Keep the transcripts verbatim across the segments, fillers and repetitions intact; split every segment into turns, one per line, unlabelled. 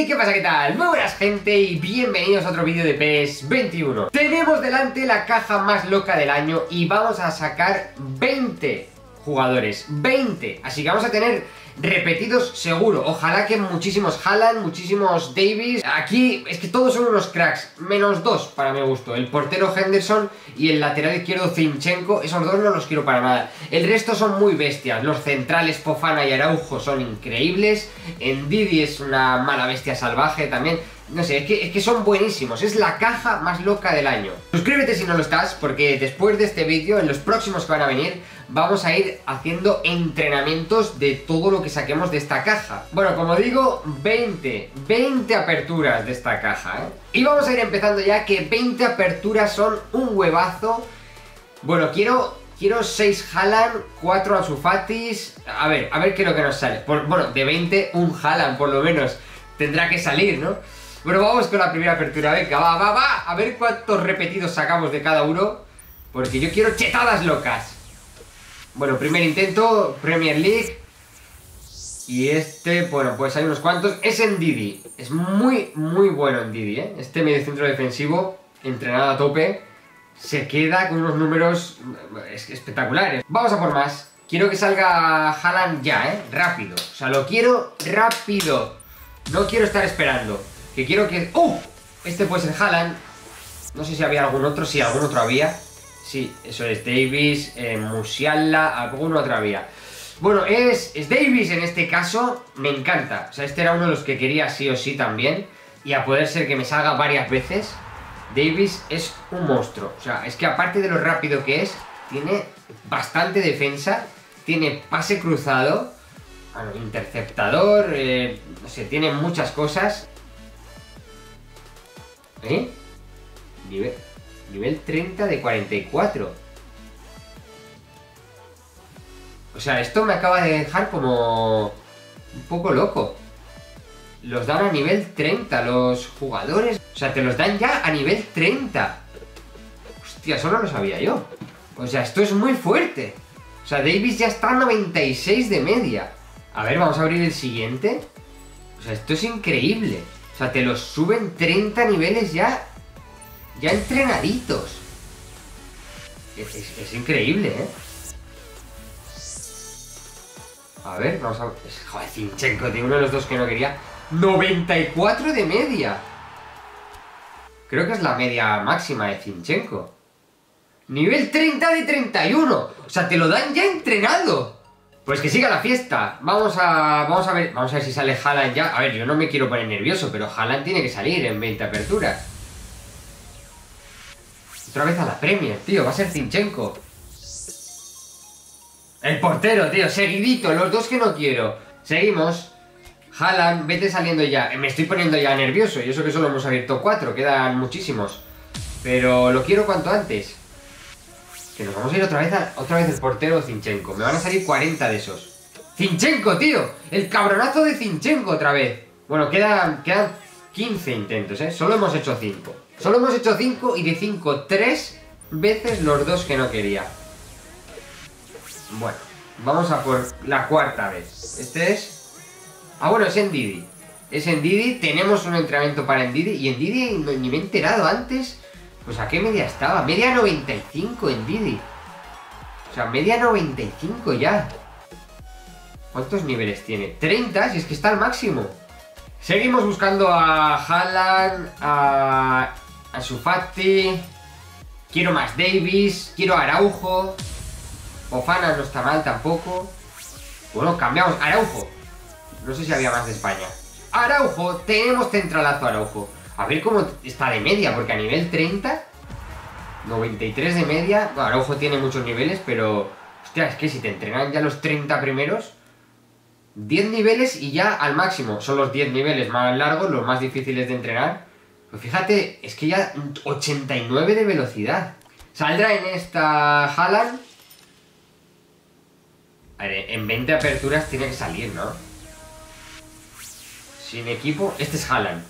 ¿Qué pasa? ¿Qué tal? Muy buenas, gente, y bienvenidos a otro vídeo de PES veintiuno. Tenemos delante la caja más loca del año y vamos a sacar veinte jugadores, veinte. Así que vamos a tener repetidos seguro. Ojalá que muchísimos Haaland, muchísimos Davies. Aquí es que todos son unos cracks, menos dos para mi gusto. El portero Henderson y el lateral izquierdo Zinchenko. Esos dos no los quiero para nada. El resto son muy bestias. Los centrales Fofana y Araujo son increíbles. Ndidi es una mala bestia salvaje también. No sé, es que, es que son buenísimos. Es la caja más loca del año. Suscríbete si no lo estás, porque después de este vídeo, en los próximos que van a venir, vamos a ir haciendo entrenamientos de todo lo que saquemos de esta caja. Bueno, como digo, veinte, veinte aperturas de esta caja, ¿eh? Y vamos a ir empezando ya, que veinte aperturas son un huevazo. Bueno, quiero... Quiero seis Haaland, cuatro Ansu Fatis. A ver, a ver qué es lo que nos sale. Por, bueno, de veinte, un Haaland por lo menos tendrá que salir, ¿no? Bueno, vamos con la primera apertura. Venga, va, va, va. A ver cuántos repetidos sacamos de cada uno, porque yo quiero chetadas locas. Bueno, primer intento, Premier League. Y este, bueno, pues hay unos cuantos. Es Ndidi. Es muy, muy bueno Ndidi, ¿eh? Este mediocentro defensivo, entrenado a tope, se queda con unos números espectaculares. Vamos a por más. Quiero que salga Haaland ya, ¿eh? Rápido. O sea, lo quiero rápido. No quiero estar esperando. Que quiero que... ¡Uh! Este puede ser Haaland. No sé si había algún otro. Sí, algún otro había. Sí, eso es Davies, eh, Musiala, algún otro había. Bueno, es, es Davies en este caso. Me encanta. O sea, este era uno de los que quería sí o sí también. Y a poder ser que me salga varias veces. Davies es un monstruo. O sea, es que aparte de lo rápido que es, tiene bastante defensa, tiene pase cruzado, bueno, interceptador, eh, no sé, tiene muchas cosas. ¿Eh? Nivel, nivel treinta de cuarenta y cuatro. O sea, esto me acaba de dejar como un poco loco. Los dan a nivel treinta los jugadores. O sea, te los dan ya a nivel treinta. Hostia, eso no lo sabía yo. O sea, esto es muy fuerte. O sea, Davies ya está a noventa y seis de media. A ver, vamos a abrir el siguiente. O sea, esto es increíble. O sea, te los suben treinta niveles ya. Ya entrenaditos. Es, es, es increíble, ¿eh? A ver, vamos a ver. Joder, Zinchenko, tío, uno de los dos que no quería. noventa y cuatro de media. Creo que es la media máxima de Zinchenko. Nivel treinta de treinta y uno. O sea, te lo dan ya entrenado. Pues que siga la fiesta. Vamos a, vamos a ver, vamos a ver si sale Haaland ya. A ver, yo no me quiero poner nervioso, pero Haaland tiene que salir en veinte aperturas. Otra vez a la Premier, tío. Va a ser Zinchenko. El portero, tío. Seguidito. Los dos que no quiero. Seguimos. Haaland, vete saliendo ya. Me estoy poniendo ya nervioso. Y eso que solo hemos abierto cuatro. Quedan muchísimos. Pero lo quiero cuanto antes. Que nos vamos a ir otra vez a, otra vez el portero Zinchenko. Me van a salir cuarenta de esos. ¡Zinchenko, tío! El cabronazo de Zinchenko otra vez. Bueno, quedan, quedan quince intentos, ¿eh? Solo hemos hecho cinco. Solo hemos hecho cinco y de cinco, tres veces los dos que no quería. Bueno, vamos a por la cuarta vez. Este es... Ah, bueno, es Ndidi. Es Ndidi, tenemos un entrenamiento para Ndidi. Y Ndidi, ni me he enterado antes. Pues a qué media estaba. Media noventa y cinco Ndidi. O sea, media noventa y cinco ya. ¿Cuántos niveles tiene? treinta, si es que está al máximo. Seguimos buscando a Haaland, a Ansu Fati. Quiero más Davies, quiero a Araujo. Fofana no está mal tampoco. Bueno, cambiamos. Araujo. No sé si había más de España. Araujo, tenemos centralazo Araujo. A ver cómo está de media, porque a nivel treinta, noventa y tres de media. Bueno, Araujo tiene muchos niveles, pero... Hostia, es que si te entrenan ya los treinta primeros, diez niveles y ya al máximo. Son los diez niveles más largos, los más difíciles de entrenar. Pues fíjate, es que ya ochenta y nueve de velocidad. Saldrá en esta Haaland. A ver, en veinte aperturas tiene que salir, ¿no? Sin equipo, este es Haaland.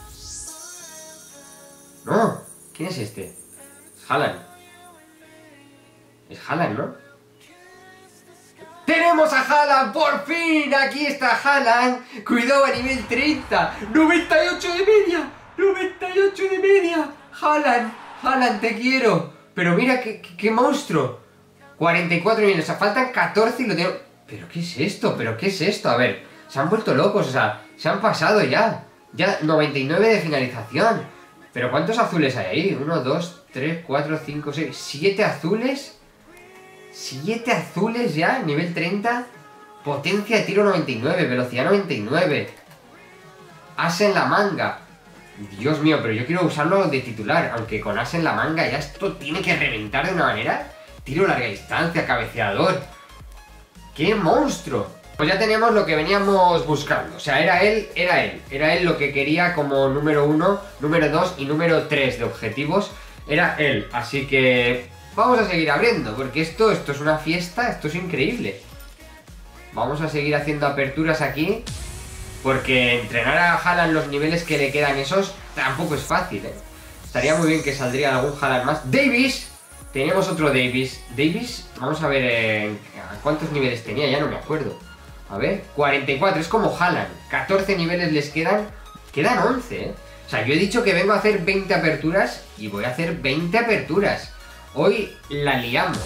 No, ¿quién es este? Es Haaland. Es Haaland, ¿no? ¡Tenemos a Haaland! ¡Por fin! Aquí está Haaland. Cuidado a nivel treinta. ¡noventa y ocho de media! ¡noventa y ocho de media! Haaland, Haaland, te quiero. Pero mira qué, qué, qué monstruo. cuarenta y cuatro millones. O sea, faltan catorce y lo tengo... ¿Pero qué es esto? ¿Pero qué es esto? A ver, se han vuelto locos. O sea, se han pasado ya. Ya noventa y nueve de finalización. ¿Pero cuántos azules hay ahí? uno, dos, tres, cuatro, cinco, seis... ¿siete azules? ¿siete azules ya? Nivel treinta. Potencia de tiro noventa y nueve. Velocidad noventa y nueve. As en la manga. Dios mío, pero yo quiero usarlo de titular. Aunque con as en la manga ya esto tiene que reventar de una manera. Tiro larga distancia, cabeceador. ¡Qué monstruo! Pues ya tenemos lo que veníamos buscando. O sea, era él, era él. Era él lo que quería como número uno, número dos y número tres de objetivos. Era él. Así que vamos a seguir abriendo. Porque esto, esto es una fiesta. Esto es increíble. Vamos a seguir haciendo aperturas aquí. Porque entrenar a Haaland los niveles que le quedan esos tampoco es fácil, ¿eh? Estaría muy bien que saldría algún Haaland más. ¡Davis! Tenemos otro Davis. Davis, vamos a ver eh, cuántos niveles tenía, ya no me acuerdo. A ver, cuarenta y cuatro, es como Haaland. catorce niveles les quedan. Quedan once, ¿eh? O sea, yo he dicho que vengo a hacer veinte aperturas y voy a hacer veinte aperturas. Hoy la liamos.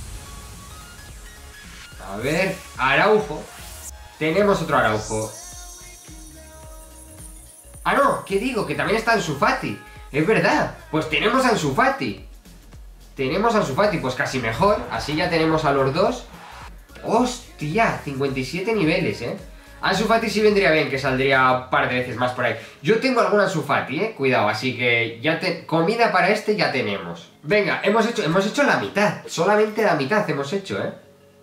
A ver, Araujo. Tenemos otro Araujo. Ah, no, ¿qué digo? Que también está Ansu Fati. Es verdad, pues tenemos a Ansu Fati. Tenemos a Ansu Fati, pues casi mejor. Así ya tenemos a los dos. ¡Hostia! cincuenta y siete niveles, ¿eh? Ansu Fati sí vendría bien, que saldría un par de veces más por ahí. Yo tengo algún Ansu Fati, ¿eh? Cuidado, así que ya te... comida para este ya tenemos. Venga, hemos hecho, hemos hecho la mitad. Solamente la mitad hemos hecho, ¿eh?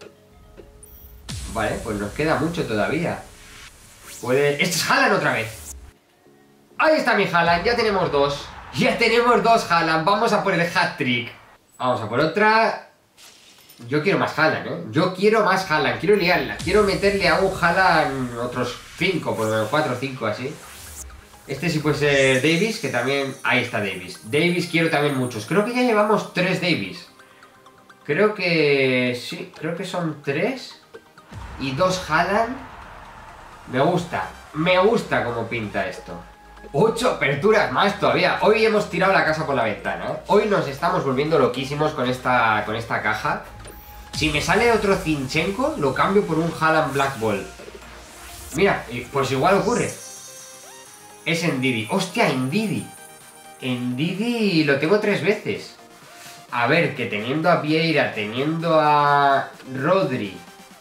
Vale, pues nos queda mucho todavía. Puede... ¡Este es Haaland otra vez! Ahí está mi Haaland, ya tenemos dos. Ya tenemos dos Haaland, vamos a por el hat-trick. Vamos a por otra. Yo quiero más Haaland, ¿eh? Yo quiero más Haaland, quiero liarla. Quiero meterle a un Haaland otros cinco, por lo menos cuatro o cinco así. Este sí puede ser Davis, que también... Ahí está Davis. Davis quiero también muchos. Creo que ya llevamos tres Davis. Creo que... sí, creo que son tres. Y dos Haaland. Me gusta. Me gusta cómo pinta esto. Ocho aperturas más todavía. Hoy hemos tirado la casa por la ventana, ¿eh? Hoy nos estamos volviendo loquísimos con esta, con esta caja. Si me sale otro Zinchenko, lo cambio por un Haaland Black Ball. Mira, pues igual ocurre. Es Ndidi. ¡Hostia, Ndidi! Ndidi lo tengo tres veces. A ver, que teniendo a Vieira, teniendo a Rodri,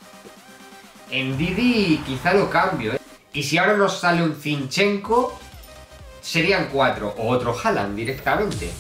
Ndidi quizá lo cambio, ¿eh? Y si ahora nos sale un Zinchenko, serían cuatro. O otro Haaland directamente.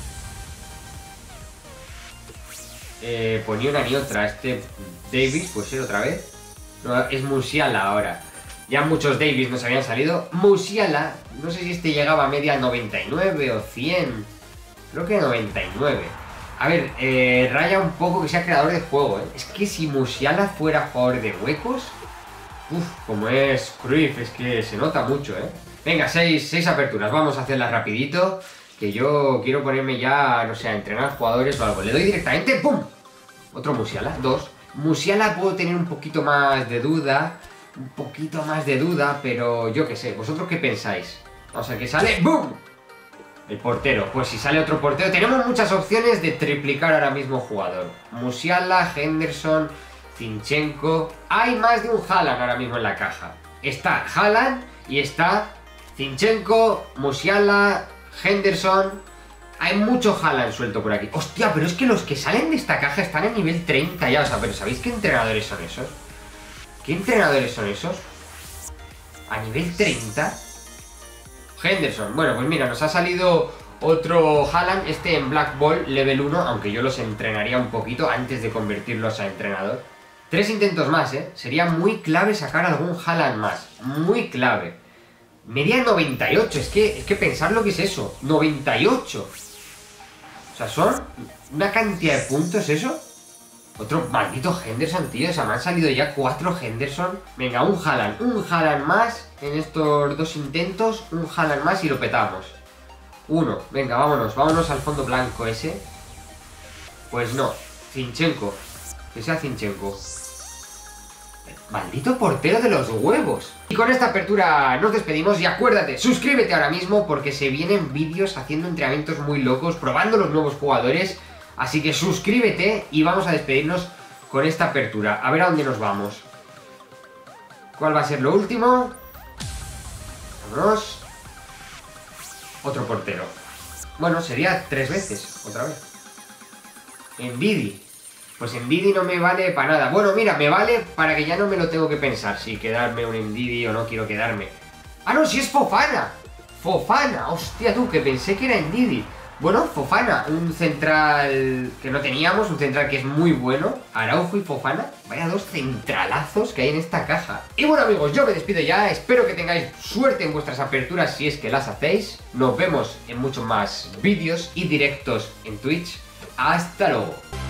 Eh, pues ni una ni otra. Este Davis puede ser otra vez. No, es Musiala ahora. Ya muchos Davis nos habían salido. Musiala, no sé si este llegaba a media noventa y nueve o cien. Creo que noventa y nueve. A ver, eh, raya un poco que sea creador de juego, ¿eh? Es que si Musiala fuera jugador de huecos... Uf, como es Cruyff, es que se nota mucho, ¿eh? Venga, seis, seis aperturas, vamos a hacerlas rapidito. Que yo quiero ponerme ya, no sé, a entrenar jugadores o algo. Le doy directamente, ¡pum! Otro Musiala, dos. Musiala puedo tener un poquito más de duda. Un poquito más de duda, pero yo qué sé. ¿Vosotros qué pensáis? O sea, que sale, ¡bum! El portero. Pues si sale otro portero, tenemos muchas opciones de triplicar ahora mismo jugador. Musiala, Henderson, Zinchenko. Hay más de un Haaland ahora mismo en la caja. Está Haaland y está Zinchenko, Musiala, Henderson. Hay mucho Haaland suelto por aquí. Hostia, pero es que los que salen de esta caja están en nivel treinta ya. O sea, pero ¿sabéis qué entrenadores son esos? ¿Qué entrenadores son esos? A nivel treinta. Henderson. Bueno, pues mira, nos ha salido otro Haaland. Este en Black Ball, level uno. Aunque yo los entrenaría un poquito antes de convertirlos a entrenador. Tres intentos más, ¿eh? Sería muy clave sacar algún Haaland más. Muy clave. Media noventa y ocho. Es que, es que pensar lo que es eso. noventa y ocho. O sea, son una cantidad de puntos eso. Otro maldito Henderson, tío. O sea, me han salido ya cuatro Henderson. Venga, un Haaland. Un Haaland más en estos dos intentos. Un Haaland más y lo petamos. Uno. Venga, vámonos. Vámonos al fondo blanco ese. Pues no. Zinchenko. Que sea Zinchenko. Maldito portero de los huevos. Y con esta apertura nos despedimos y acuérdate, suscríbete ahora mismo porque se vienen vídeos haciendo entrenamientos muy locos, probando los nuevos jugadores. Así que suscríbete y vamos a despedirnos con esta apertura. A ver a dónde nos vamos. ¿Cuál va a ser lo último? Vámonos. Otro portero. Bueno, sería tres veces, otra vez. Ndidi. Pues Ndidi no me vale para nada. Bueno, mira, me vale para que ya no me lo tengo que pensar si quedarme un Ndidi o no quiero quedarme. ¡Ah, no! ¡Si es Fofana! ¡Fofana! ¡Hostia tú! Que pensé que era Ndidi. Bueno, Fofana, un central que no teníamos, un central que es muy bueno. Araujo y Fofana. Vaya dos centralazos que hay en esta caja. Y bueno amigos, yo me despido ya. Espero que tengáis suerte en vuestras aperturas si es que las hacéis. Nos vemos en muchos más vídeos y directos en Twitch. ¡Hasta luego!